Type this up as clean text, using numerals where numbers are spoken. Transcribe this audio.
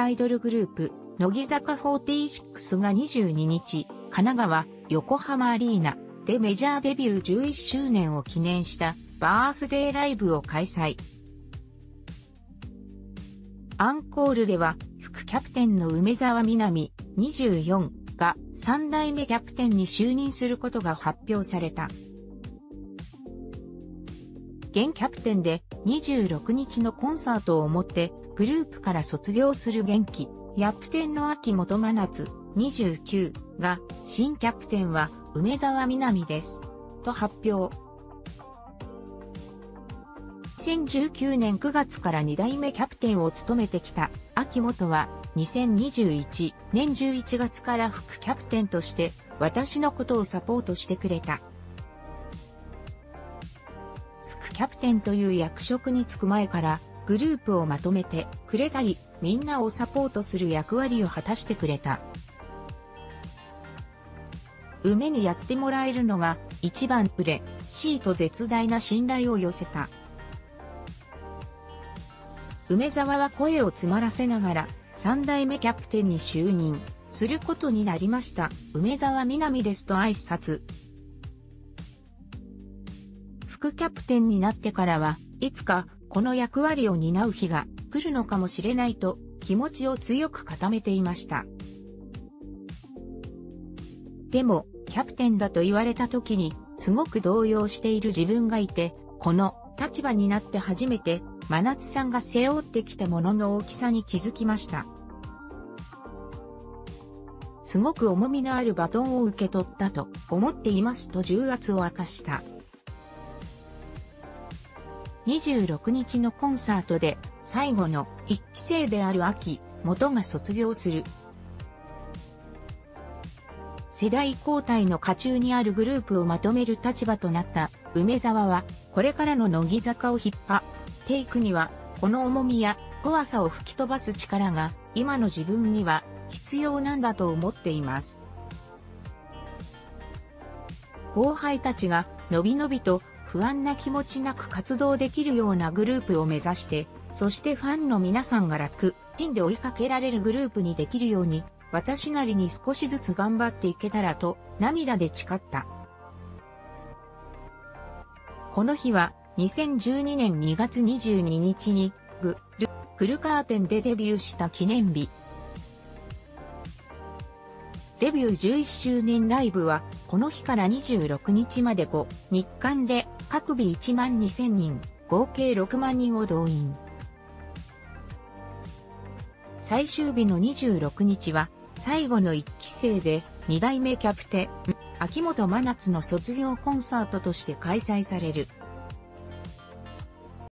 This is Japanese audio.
アイドルグループ、乃木坂46が22日、神奈川、横浜アリーナでメジャーデビュー11周年を記念したバースデーライブを開催。アンコールでは、副キャプテンの梅澤美波24が3代目キャプテンに就任することが発表された。現キャプテンで26日のコンサートをもってグループから卒業する元気、キャプテンの秋元真夏29が新キャプテンは梅澤美波です。と発表。2019年9月から2代目キャプテンを務めてきた秋元は2021年11月から副キャプテンとして私のことをサポートしてくれた。キャプテンという役職に就く前からグループをまとめてくれたり、みんなをサポートする役割を果たしてくれた。梅にやってもらえるのが一番嬉しいと絶大な信頼を寄せた。梅澤は声を詰まらせながら3代目キャプテンに就任することになりました。梅澤美波ですと挨拶。副キャプテンになってからはいつかこの役割を担う日が来るのかもしれないと気持ちを強く固めていました。でもキャプテンだと言われた時にすごく動揺している自分がいて、この立場になって初めて真夏さんが背負ってきたものの大きさに気づきました。すごく重みのあるバトンを受け取ったと思っていますと重圧を明かした。26日のコンサートで最後の1期生である秋元が卒業する。世代交代の渦中にあるグループをまとめる立場となった梅澤はこれからの乃木坂を引っ張っていくにはこの重みや怖さを吹き飛ばす力が今の自分には必要なんだと思っています。後輩たちがのびのびと不安な気持ちなく活動できるようなグループを目指して、そしてファンの皆さんが楽ちんで追いかけられるグループにできるように、私なりに少しずつ頑張っていけたらと涙で誓った。この日は2012年2月22日にグルカーテンでデビューした記念日。デビュー11周年ライブはこの日から26日まで5日間で各日1万2000人、合計6万人を動員。最終日の26日は最後の1期生で2代目キャプテン、秋元真夏の卒業コンサートとして開催される。